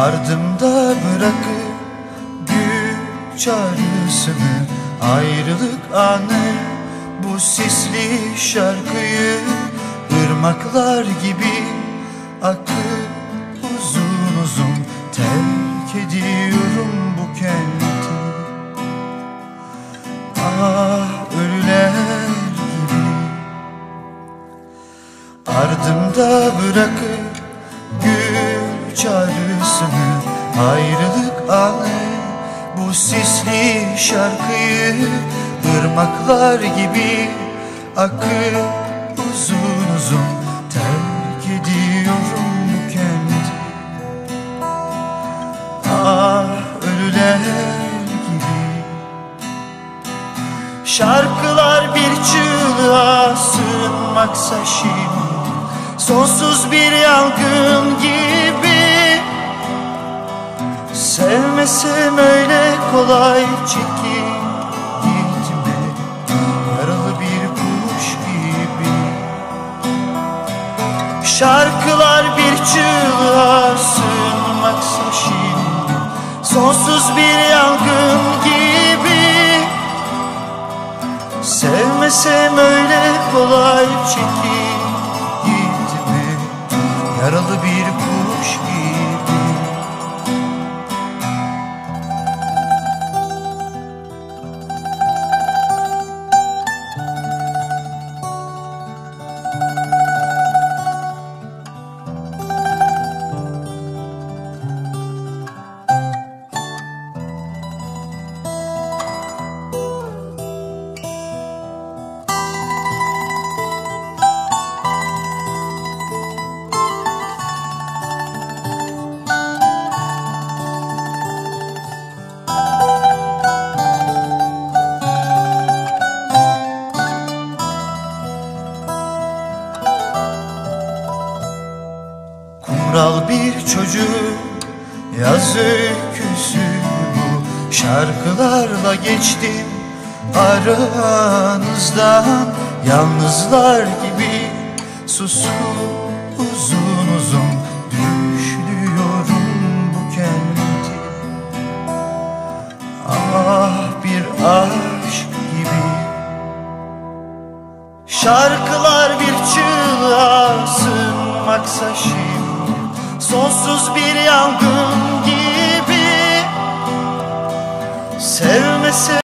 Ardımda bırakıp güç çağrısını, ayrılık anı, bu sisli şarkıyı ırmaklar gibi akıp uzun uzun terk ediyorum bu kenti. Ah ölüler gibi ardımda bırakıp gül çağrısını, ayrılık anı, bu sisli şarkıyı ırmaklar gibi akıp uzun uzun terk ediyorum bu kenti. Ah ölüler gibi şarkılar bir çığlığa sığınmaksa şimdi, sonsuz bir yangın gibi. Sevmesem öyle kolay çekip gitme, yaralı bir kuş gibi. Şarkılar bir çığlığa sığınmaksa şimdi, sonsuz bir yangın gibi. Sevmesem öyle kolay çekip gitme, yaralı bir kuş gibi. Kumral bir çocuk yaz öyküsü bu, şarkılarla geçtim aranızdan. Yalnızlar gibi susup uzun uzun düşünüyorum bu kenti. Ah bir aşk gibi şarkılar bir çığlığa sığınmaksa şimdi, sonsuz bir yangın gibi. Sevmese